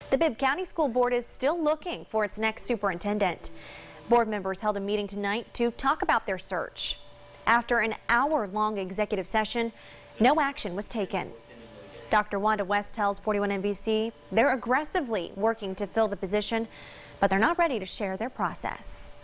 The Bibb County School Board is still looking for its next superintendent. Board members held a meeting tonight to talk about their search. After an hour-long executive session, no action was taken. Dr. Wanda West tells 41 NBC they're aggressively working to fill the position, but they're not ready to share their process.